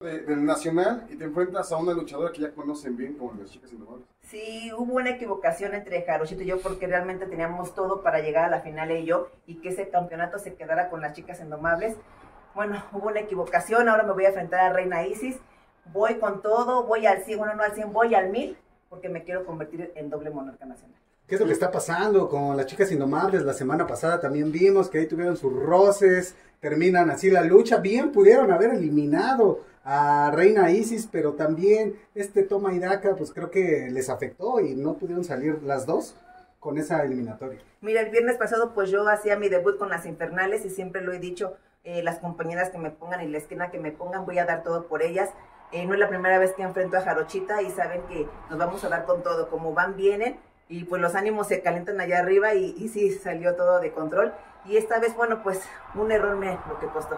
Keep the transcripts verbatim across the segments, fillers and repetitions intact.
De- del Nacional y te enfrentas a una luchadora que ya conocen bien como las Chicas Indomables. Sí, hubo una equivocación entre Jarochita y yo porque realmente teníamos todo para llegar a la final ella y yo y que ese campeonato se quedara con las Chicas Indomables. Bueno, hubo una equivocación, ahora me voy a enfrentar a Reina Isis, voy con todo, voy al cien, bueno no al cien, voy al mil porque me quiero convertir en doble monarca nacional. ¿Qué es lo que está pasando con las Chicas Indomables? La semana pasada también vimos que ahí tuvieron sus roces, terminan así la lucha, bien pudieron haber eliminado a Reina Isis, pero también este toma y daca, pues creo que les afectó y no pudieron salir las dos con esa eliminatoria. Mira, el viernes pasado pues yo hacía mi debut con las Infernales y siempre lo he dicho, eh, las compañeras que me pongan en la esquina que me pongan, voy a dar todo por ellas. Eh, no es la primera vez que enfrento a Jarochita y saben que nos vamos a dar con todo, como van, vienen y pues los ánimos se calientan allá arriba y, y sí, salió todo de control y esta vez, bueno, pues un error me lo que costó.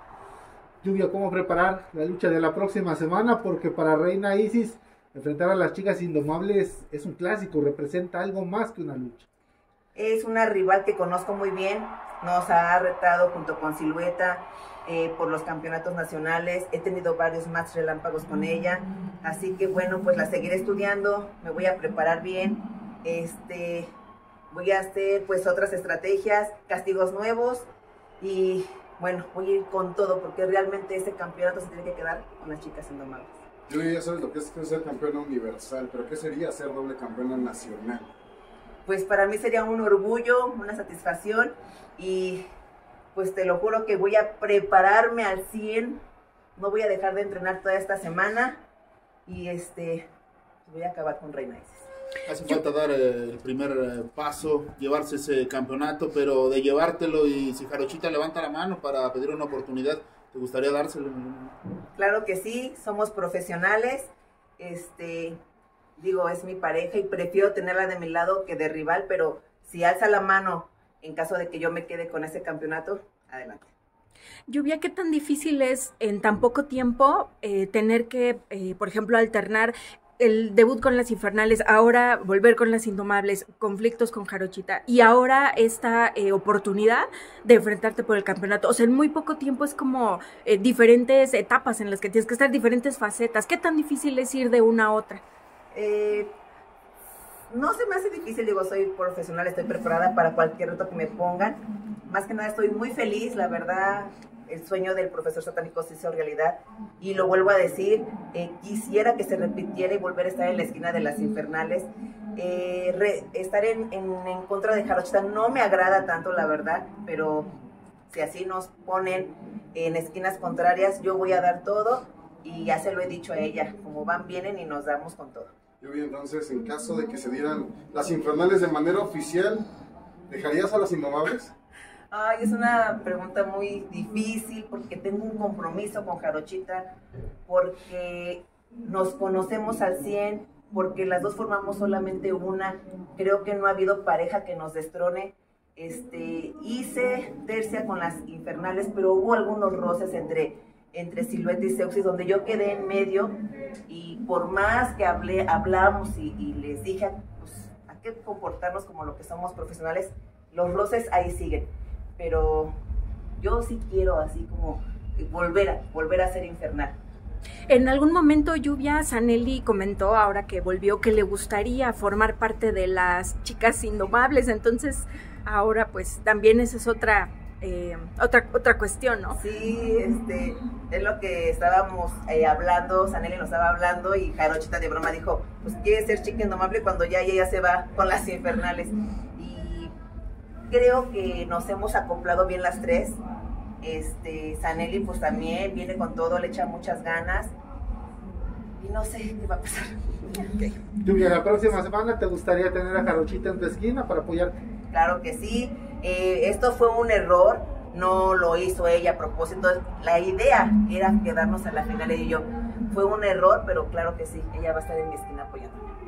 Lluvia, ¿cómo preparar la lucha de la próxima semana? Porque para Reina Isis enfrentar a las Chicas Indomables es un clásico, representa algo más que una lucha. Es una rival que conozco muy bien, nos ha retado junto con Silueta eh, por los campeonatos nacionales, he tenido varios match relámpagos con ella, así que bueno, pues la seguiré estudiando, me voy a preparar bien, este, voy a hacer pues otras estrategias, castigos nuevos y bueno, voy a ir con todo porque realmente ese campeonato se tiene que quedar con las Chicas Indomables. Yo ya sabes lo que es ser campeona universal, pero ¿qué sería ser doble campeona nacional? Pues para mí sería un orgullo, una satisfacción y pues te lo juro que voy a prepararme al cien, no voy a dejar de entrenar toda esta semana y este voy a acabar con Reina Isis. Hace falta dar eh, el primer eh, paso, llevarse ese campeonato, pero de llevártelo y si Jarochita levanta la mano para pedir una oportunidad, ¿te gustaría dárselo? Claro que sí, somos profesionales, este, digo, es mi pareja y prefiero tenerla de mi lado que de rival, pero si alza la mano en caso de que yo me quede con ese campeonato, adelante. Lluvia, ¿qué tan difícil es en tan poco tiempo eh, tener que, eh, por ejemplo, alternar el debut con las Infernales, ahora volver con las Indomables, conflictos con Jarochita y ahora esta eh, oportunidad de enfrentarte por el campeonato? O sea, en muy poco tiempo es como eh, diferentes etapas en las que tienes que estar, diferentes facetas. ¿Qué tan difícil es ir de una a otra? Eh, no se me hace difícil, digo, soy profesional, estoy preparada para cualquier reto que me pongan. Más que nada estoy muy feliz, la verdad, el sueño del profesor satánico se hizo realidad. Y lo vuelvo a decir, eh, quisiera que se repitiera y volver a estar en la esquina de las Infernales. Eh, re, estar en, en, en contra de Jarochita no me agrada tanto, la verdad, pero si así nos ponen en esquinas contrarias, yo voy a dar todo. Y ya se lo he dicho a ella, como van, vienen y nos damos con todo. Yo vi entonces, en caso de que se dieran las Infernales de manera oficial, ¿dejarías a las Indomables? Ay, es una pregunta muy difícil porque tengo un compromiso con Jarochita, porque nos conocemos al cien, porque las dos formamos solamente una. Creo que no ha habido pareja que nos destrone. Este, hice tercia con las Infernales, pero hubo algunos roces entre... entre Silueta y Seuxis, donde yo quedé en medio y por más que hablé, hablamos y, y les dije, pues, hay que comportarnos como lo que somos profesionales, los roces ahí siguen, pero yo sí quiero así como volver a, volver a ser infernal. En algún momento, Lluvia, Zanelli comentó ahora que volvió que le gustaría formar parte de las Chicas Indomables, entonces ahora pues también esa es otra... Eh, otra otra cuestión, ¿no? Sí, este, es lo que estábamos eh, hablando, Zanelli nos estaba hablando y Jarochita de broma dijo, pues quiere ser Chica Indomable cuando ya ella se va con las Infernales. Y creo que nos hemos acoplado bien las tres. Este, Zanelli pues también viene con todo, le echa muchas ganas y no sé qué va a pasar. Okay. Lluvia, la próxima semana ¿te gustaría tener a Jarochita en tu esquina para apoyarte? Claro que sí. Eh, esto fue un error, no lo hizo ella a propósito, la idea era quedarnos a la final ella y yo. Fue un error, pero claro que sí, ella va a estar en mi esquina apoyándome.